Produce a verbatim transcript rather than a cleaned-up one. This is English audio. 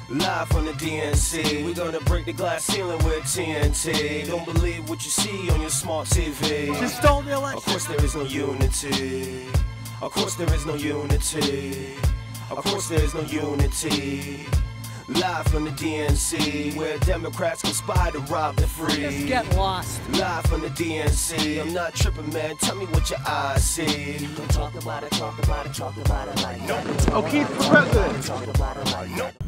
Live from the D N C, we gonna break the glass ceiling with T N T. Don't believe what you see on your smart T V. Just stole the election. Of course there is no unity. Of course there is no unity. Of course there is no unity. Live from the D N C, where Democrats conspire to rob the free. Just get lost. Live from the D N C, I'm not tripping, man. Tell me what your eyes see. Talk about it, talk about it, talk about it like O'Keefe for president. Talk about it like